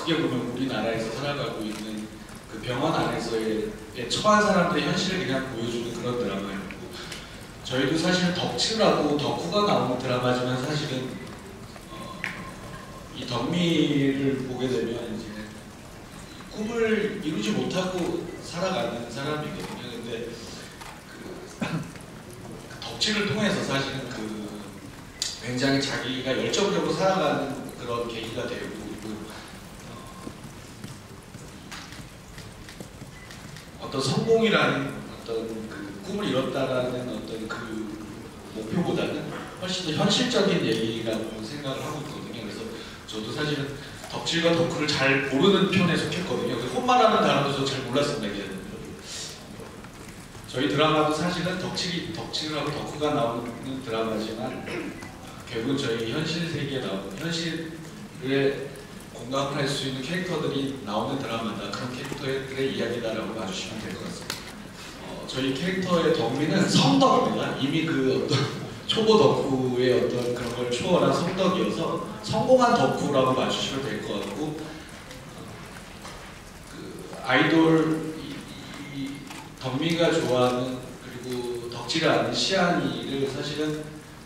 크게 보면 우리나라에서 살아가고 있는 그 병원 안에서의 처한 사람들의 현실을 그냥 보여주는 그런 드라마였고, 저희도 사실 덕질하고 덕후가 나오는 드라마지만 사실은 이 덕미를 보게 되면 이제 꿈을 이루지 못하고 살아가는 사람이거든요. 근데 그 덕질을 통해서 사실은 굉장히 자기가 열정적으로 살아가는 그런 계기가 되고, 그리고 어떤 성공이라는 어떤 그 꿈을 이뤘다라는 어떤 그 목표보다는 훨씬 더 현실적인 얘기라고 생각을 하고 있거든요. 그래서 저도 사실은 덕질과 덕후를 잘 모르는 편에 속했거든요. 혼마라는 단어도 저 잘 몰랐습니다. 저희 드라마도 사실은 덕질하고 덕후가 나오는 드라마지만 결국은 저희 현실 세계에 나오는, 현실에 공감을 할 수 있는 캐릭터들이 나오는 드라마다, 그런 캐릭터들의 이야기다라고 봐주시면 될 것 같습니다. 저희 캐릭터의 덕미는 성덕입니다. 이미 그 어떤 초보 덕후의 어떤 그런 걸 초월한 성덕이어서 성공한 덕후라고 봐주시면 될 것 같고, 그 아이돌 덕미가 좋아하는, 그리고 덕질을 아는 시안이를 사실은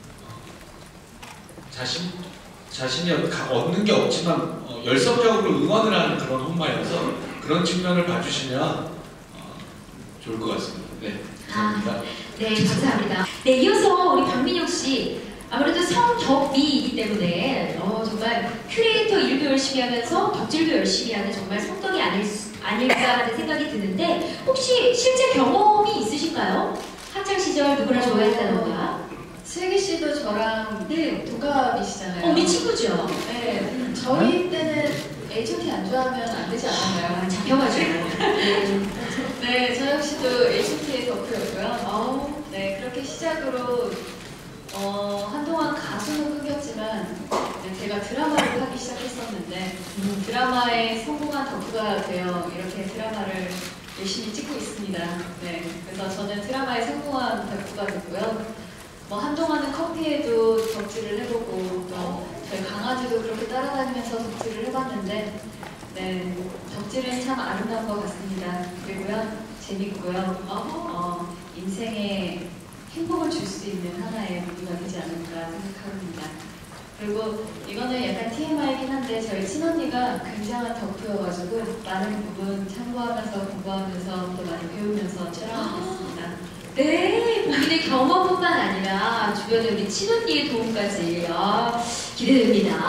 자신이 얻는 게 없지만 열성적으로 응원을 하는 그런 혼마여서 그런 측면을 봐주시면 좋을 것 같습니다. 네, 감사합니다. 네, 감사합니다. 네, 이어서 우리 박민혁 씨, 아무래도 성덕미이기 때문에 정말 큐레이터 일도 열심히 하면서 덕질도 열심히 하는 정말 성덕이 아닐까 하는 생각이 드는데, 혹시 실제 경험이 있으신가요? 학창 시절 누구나 좋아했다던가? 슬기 씨도 저랑 동갑이시잖아요. 우리 친구죠? 네, 저희 때는 H.O.T 안 좋아하면 안 되지 않았나요? 잡혀가지고. 네, 저 역시도 H.O.T의 덕후였고요. 네, 그렇게 시작으로 한동안 가수는 끊겼지만 제가 드라마를 하기 시작했었는데 드라마에 성공한 덕후가 되어 이렇게 드라마를 열심히 찍고 있습니다. 네, 그래서 저는 드라마에 성공한 덕후가 됐고요. 한동안은 커피에도 덕질을 해보고, 또 저희 강아지도 그렇게 따라다니면서 덕질을 해봤는데, 네, 덕질은 참 아름다운 것 같습니다. 그리고요, 재밌고요, 인생에 행복을 줄 수 있는 하나의 무기가 되지 않을까 생각합니다. 그리고 이거는 약간 TMI이긴 한데, 저희 친언니가 굉장한 덕후여가지고 많은 부분 참고하면서 공부하면서 또 많이 배우면서 촬영하고 있습니다. 네, 본인의 경험뿐만 아니라 주변에 우리 친언니의 도움까지 기대됩니다.